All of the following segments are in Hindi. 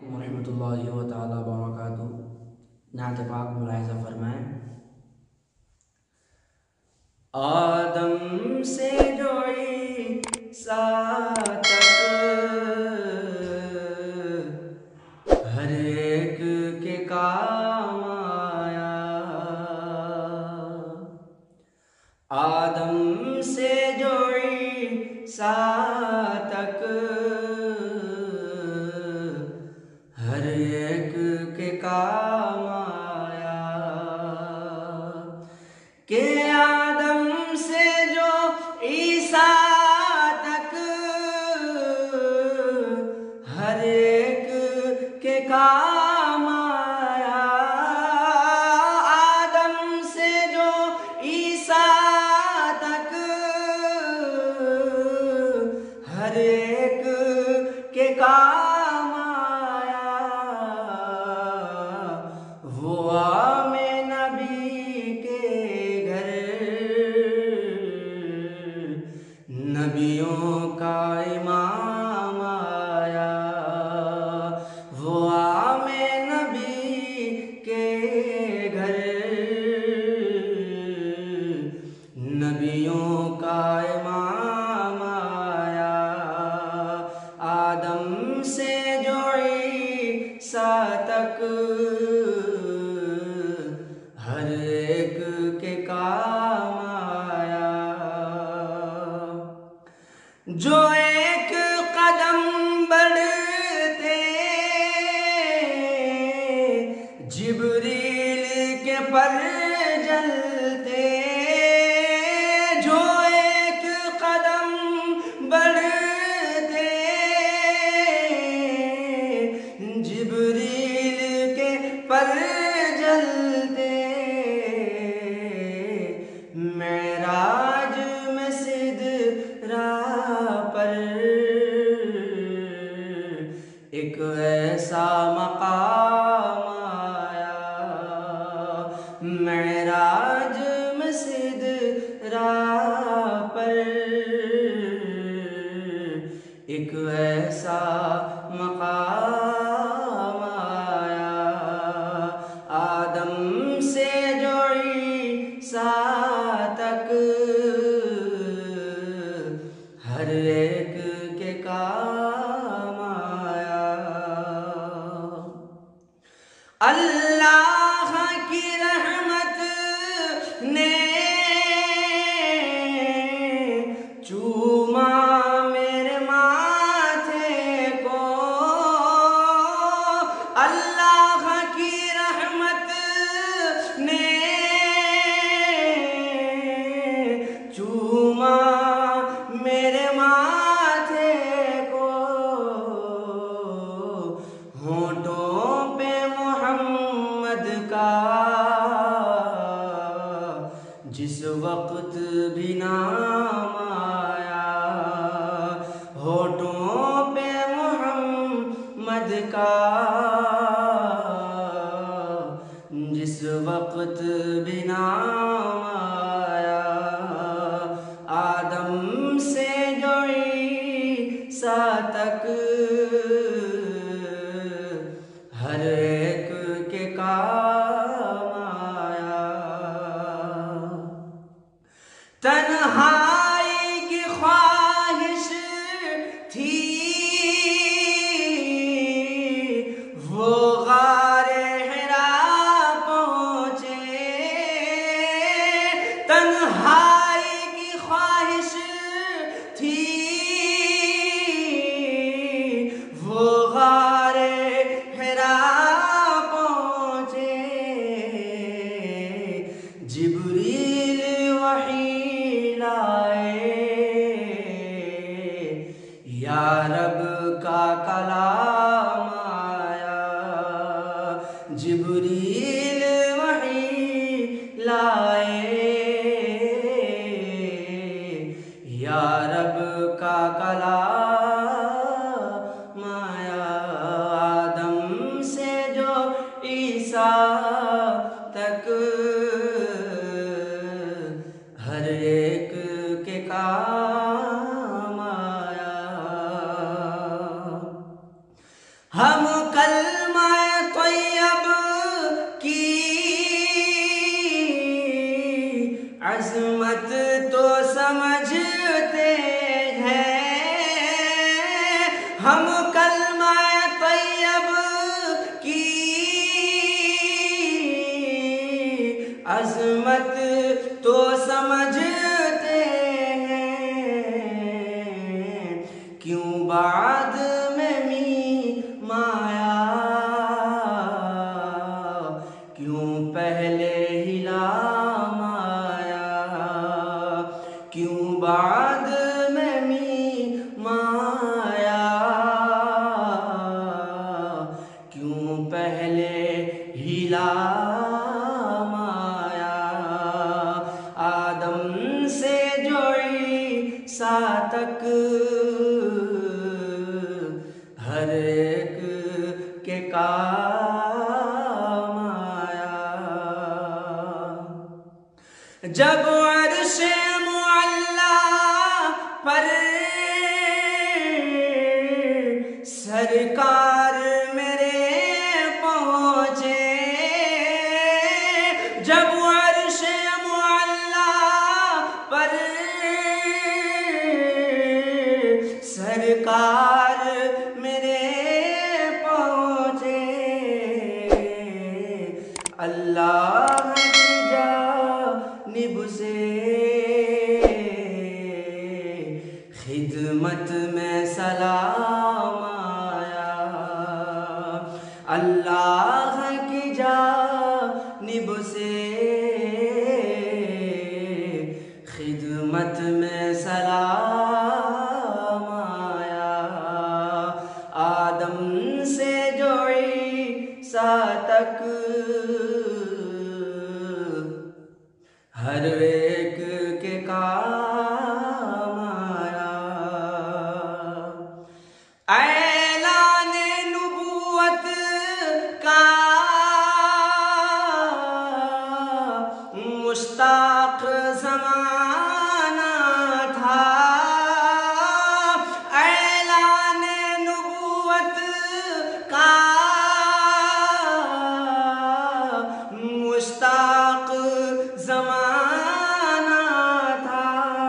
रहमतुल्लाहि व तआला बरकातुहू। नात पाक मुलाहिज़ा फरमाएं। आदम से जो ईसा तक हर एक के काम आया। आदम से जो ईसा तक हर एक के काम आया। के आदम से जो ईसा तक हर एक के काम आया। आदम से जो ईसा तक हर एक के काम आया। वो आमे नबी के घर नबियों का इमाम आया। वो आमे नबी के घर नबियों का इमाम आया। आदम से जो ईसा तक हर एक के काम आया। जो एक कदम बढ़ते जिब्रील के पर जलते। जो एक कदम बढ़ते जिब्रील के पर जलते। मेराज में सिदरा पर एक ऐसा मकाम आया। मेराज में सिदरा पर एक ऐसा मकाम आया। आदम से जो ईसा तक हर एक के काम आया। अल्लाह की रहमत ने चूमा मेरे माथे को। अल्लाह की रहमत ने चूमा मेरे माथे को। होठों पे मोहम्मद का जिस वक्त भी नाम आया। होठों पे मोहम्मद का जिस वक्त भी नाम आया। आदम से जो ईसा तक हर एक के काम आया। तन्हाई की ख्वाहिश थी वो गारे हिरा पहुँचे। तन्हाई की ख्वाहिश थी वो गारे हिरा पहुँचे। जिब्रील वही लाए या रब का कलाम आया। जिब्रील वही लाए या रब का कलाम आया। आदम से जो ईसा तक हर एक के काम आया। हम कल बाद में मी माया, क्यों पहले हिला माया, क्यों बाद में मी माया, क्यों पहले हिला माया। आदम से जोड़ी सा तक हर एक के काम आया। जब अर्शे मुअल्ला पर सरकार मेरे पहुँचे, जब अर्शे मुअल्ला पर सरकार मेरे पहुँचे, अल्लाह की जानिब से खिदमत में सलाम आया। अल्लाह की जानिब से खिदमत में सलाम आया। आदम से जोड़ी सा तक हर एक के काम आया। ऐलाने नबूवत का मुश्ताक ज़माना था, ऐलाने नबूवत का मुश्ताक ज़माना था।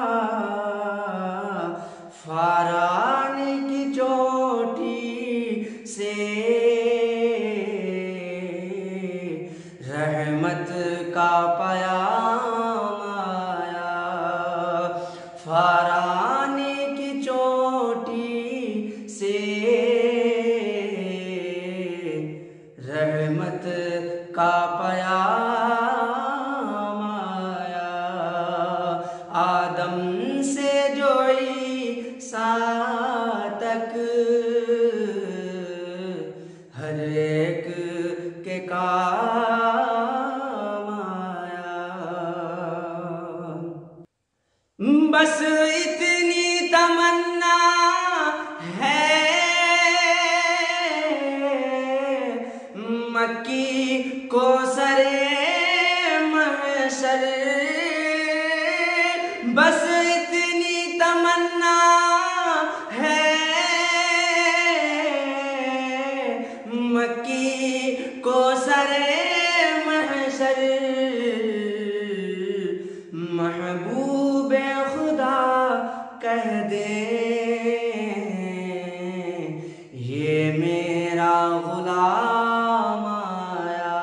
फारानी की चोटी से रहमत का पयाम आया। फारानी की चोटी से रहमत का पयाम आया। आदम से जोड़ी सा तक हर एक के काम आया। बस इतनी तमन्ना है मक्की को सरे महशर, बस इतनी तमन्ना है मक्की को सरे महशर। महबूबे खुदा कह दे ये मेरा गुलाम आया।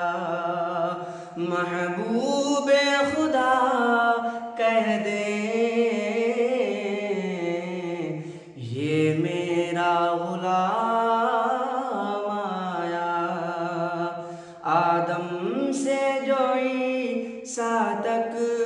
महबूबे खुदा कह दे ये मेरा गुलाम आया। आदम से जोड़ी सा तक